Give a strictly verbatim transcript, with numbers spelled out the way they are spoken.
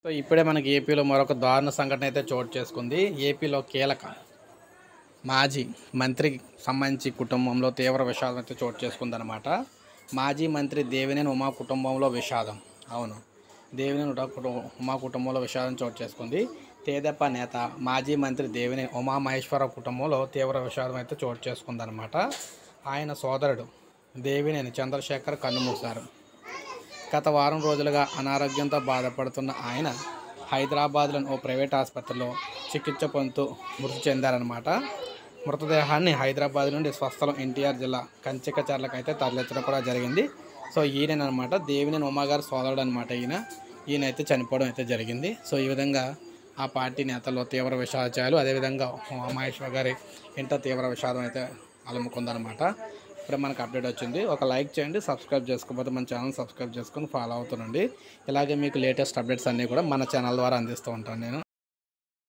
So ఇప్పుడే మనకి ఏపీలో మరొక దారుణ సంఘటన అయితే చోటు చేసుకుంది. ఏపీలో కీలక మాజీ మంత్రికి సంబంధించి కుటుంబంలో తీవ్ర విషాదం అయితే చోటు చేసుకుందనమాట. మాజీ మంత్రి దేవినేని ఉమా కుటుంబంలో విషాదం. అవును, దేవినేని ఉడా కుటుంబం ఉమా కుటుంబంలో విషాదం చోటు చేసుకుంది. తెదేపా నేత మాజీ మంత్రి దేవినేని ఉమా మహేశ్వరరావు కుటుంబంలో తీవ్ర విషాదం అయితే చోటు చేసుకుందనమాట. ఆయన సోదరుడు దేవినేని చంద్రశేఖర్ కన్నుమూశారు. గత వారం రోజులుగా అనారోగ్యంతో బాధపడుతున్న ఆయన హైదరాబాద్లోని ఓ ప్రైవేట్ ఆసుపత్రిలో చికిత్స పొందుతూ మృతి చెందారనమాట. మృతదేహాన్ని హైదరాబాద్ నుండి స్వస్థలం ఎన్టీఆర్ జిల్లా కంచికచర్లకు అయితే తరలించడం కూడా జరిగింది. సో ఈయననమాట దేవినేని ఉమా గారి సోదరుడు అనమాట. ఈయన ఈయన అయితే చనిపోవడం అయితే జరిగింది. సో ఈ విధంగా ఆ పార్టీ నేతల్లో తీవ్ర విషాదాలు, అదేవిధంగా మహేశ్వర్ గారి ఇంట తీవ్ర విషాదం అయితే అలుముకుందనమాట. ఇప్పుడు మనకు అప్డేట్ వచ్చింది. ఒక లైక్ చేయండి, సబ్స్క్రైబ్ చేసుకోకపోతే మన ఛానల్ సబ్స్క్రైబ్ చేసుకొని ఫాలో అవుతుండండి. ఇలాగే మీకు లేటెస్ట్ అప్డేట్స్ అన్నీ కూడా మన ఛానల్ ద్వారా అందిస్తూ ఉంటాను నేను.